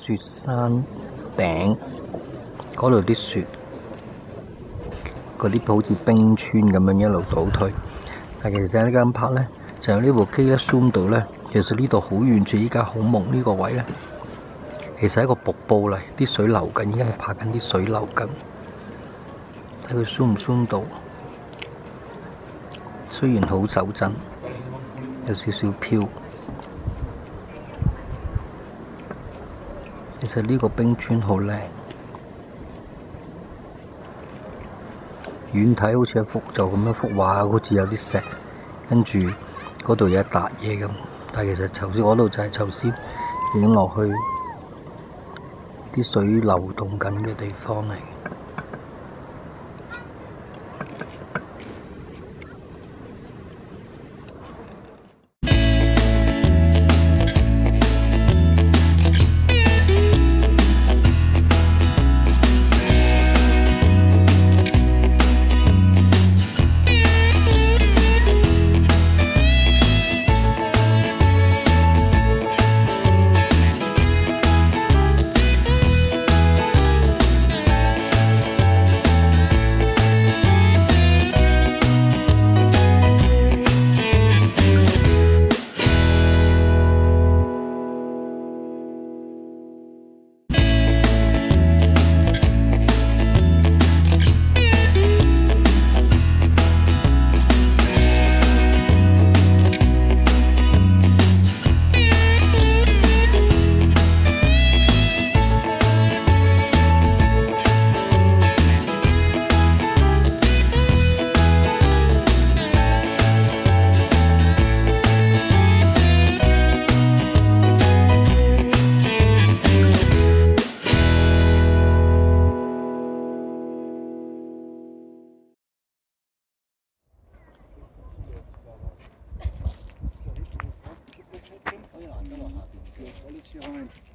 雪山頂嗰度啲雪，嗰啲好似冰川咁樣一路倒退。但其實呢間拍咧，就有呢部機咧 zoom 到咧，其實呢度好遠處，依家好蒙呢個位咧，其實係一個瀑布嚟，啲水流緊，依家係拍緊啲水流緊。睇佢 zoom 唔 zoom 到？雖然好手震，有少少飄。其實呢個冰川好靚，遠睇好似一幅就咁一幅畫，好似有啲石，跟住嗰度有一笪嘢咁。但係其實頭先嗰度就係頭先影落去啲水流動緊嘅地方嚟。 可以行得落下邊，我呢次開。